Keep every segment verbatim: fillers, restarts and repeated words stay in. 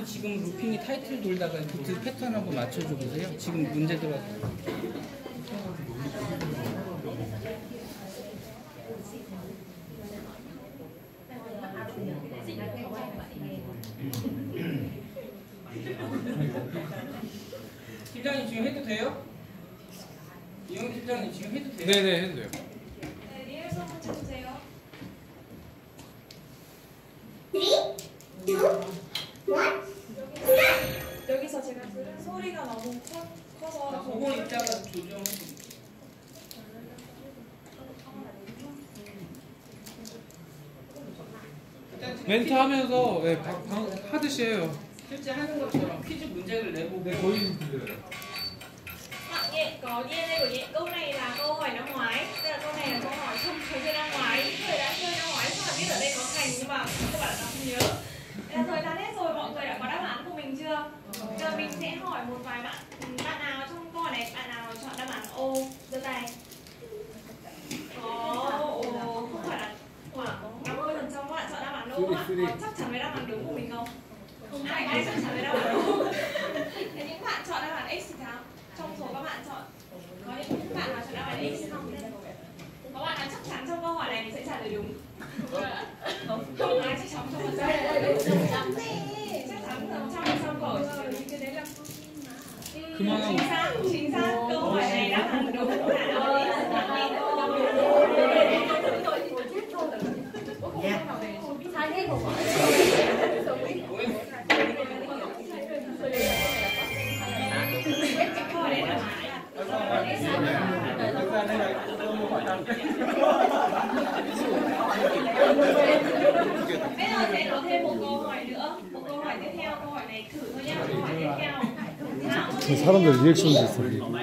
지금 루핑이 타이틀 돌다가 비트 패턴 한번 맞춰줘 보세요. 지금 문제 들어. 팀장님 지금 해도 돼요? 이영 팀장님 지금 해도 돼요? 네네 해도 돼요. 네, 리허설 한번 해주세요. 여기서 제가 들은 소리가 너무 커, 커서 그거 이따가 조정. 멘트 하면서 네, 방, 방, 하듯이 해요. 실제 하는 것처럼 퀴즈 문제를 내보고. 네, 거의 들려요. À, nghe, có nghe đây của nhẹ câu này là câu hỏi năm ngoái, tức là câu này là câu hỏi trong trò chơi năm ngoái, những người đã chơi năm ngoái chắc là biết ở đây có thành nhưng mà các bạn đã không nhớ. Là thời gian hết rồi, mọi người đã có đáp án của mình chưa? Giờ mình sẽ hỏi một vài bạn, bạn nào trong câu hỏi này, bạn nào chọn đáp án O, giơ tay. Có O, không phải là khoảng năm mươi phần trăm các bạn chọn đáp án đúng không ạ? Có chắc chắn với đáp án đúng của mình không? Không ai ai chắc chắn với đáp án đúng. Thế những bạn chọn đáp án X thì sao? Trong số các bạn chọn có những bạn nào chọn đáp án X không? Có bạn nào chắc chắn trong câu hỏi này mình sẽ trả lời đúng? Không ai chắc chắn trong phần trăm. Chắc chắn trong trăm trong câu hỏi cái đấy là chính xác, chính xác. Câu hỏi này đáp án đúng là bây giờ sẽ có thêm một câu hỏi nữa, một câu hỏi tiếp theo, câu hỏi này thử thôi nhá. Câu hỏi tiếp theo. 저 사람들 리액션도 있어.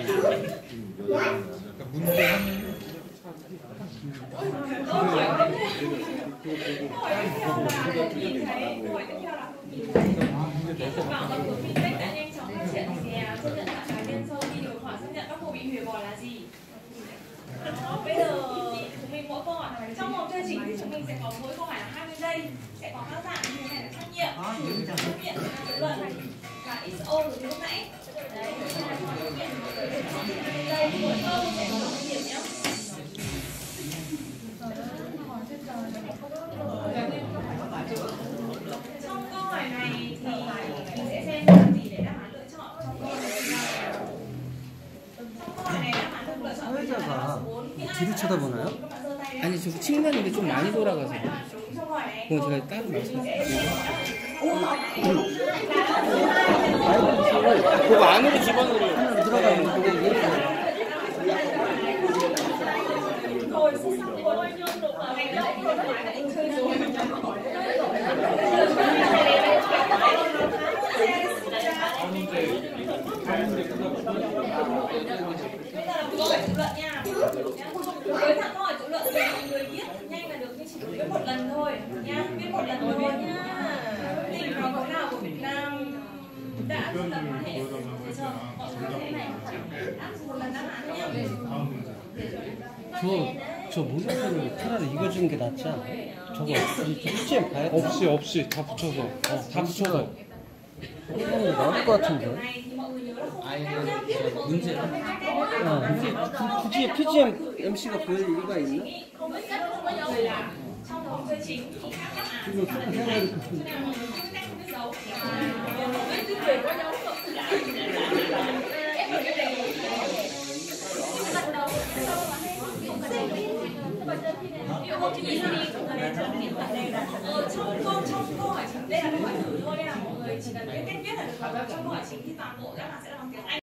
Câu hỏi tiếp theo là nhìn thấy, câu hỏi tiếp theo là nhìn thấy bảo mật của fintech đã nhanh chóng phát triển thì xác nhận lại cá nhân sau khi được hỏi xác nhận các cô bị hủy bỏ là gì? Bây giờ chúng mình mỗi câu hỏi trong vòng chơi chính thì chúng mình sẽ có mỗi câu hỏi là hai mươi giây, sẽ có các dạng như này là trắc nghiệm, trắc nghiệm kết luận và ích ô từ lúc nãy. Đấy, đây là câu trắc nghiệm hai mươi giây, mỗi câu sẽ có một điểm nhé. Trong câu hỏi này thì mình sẽ xem là gì để đáp án lựa chọn trong câu hỏi này. Trong câu hỏi này đáp án được lựa chọn là đáp án số bốn. 뒤를 쳐다보나요? 아니 저 측면인데 좀 많이 돌아가서. 그거 제가 따로 말씀드릴게요. 그거 안으로 집어넣으려. 하나 들어가면 그게 이렇게. Bây giờ là câu hỏi tự luận nha. Với thằng câu hỏi tự luận thì mọi người viết nhanh là được nhưng chỉ được viết một lần thôi nha, viết một lần thôi nha. Tìm vào câu nào của Việt Nam đã thiết lập quan hệ, được chưa? Mọi người có thể này áp dụng một lần đáp án nhá. 저, 저 모니터를 차라리 이거 주는 게 낫지 않아? 저거 피지엠 봐야 돼. 없이 없이 다 붙여서 어, 다 붙여서 이거는 나올 것 같은데. 아예 문제는 아, 굳이 피지엠 엠씨가 별 이유가 있나? Trong vòng chơi chính thì các đáp án 이거 해가 이렇게 좀. Ờ, trong câu trong câu hỏi chính đây là câu hỏi thử thôi nên là mọi người chỉ cần biết cách viết là được. Còn trong câu hỏi chính thì toàn bộ các bạn sẽ là bằng tiếng Anh.